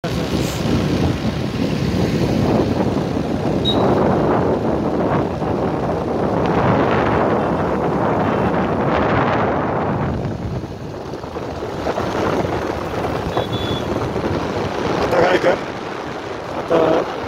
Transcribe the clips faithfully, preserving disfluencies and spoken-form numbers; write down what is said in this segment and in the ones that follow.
आता काय कर आता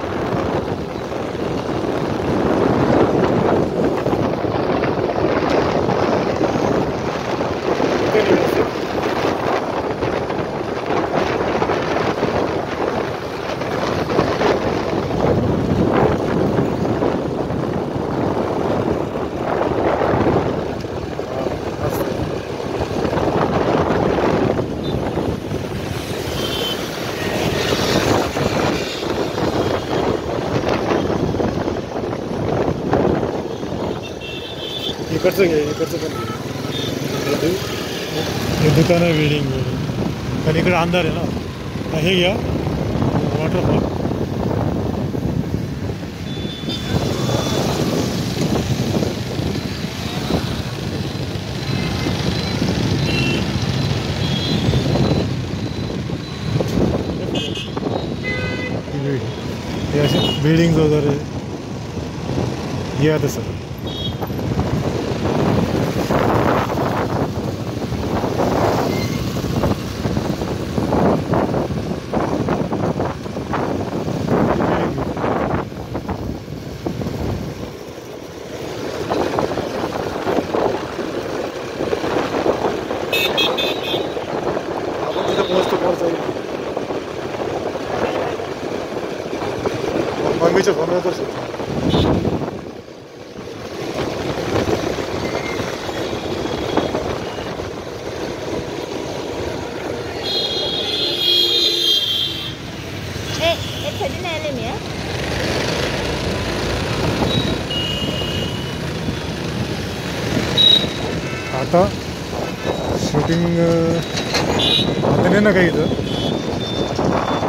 इकडचं घे इकडचं पण घे हे दुकान आहे बिल्डिंग बिल्डिंग पण इकडे अंधार आहे ना हे घ्या वॉटरफॉल हे असे बिल्डिंग्स वगैरे हे आता सर पोस्ट पहुंच जाईल मम्मीच्या फोनवर तर आता शूटिंग आता नाही ना काही इथं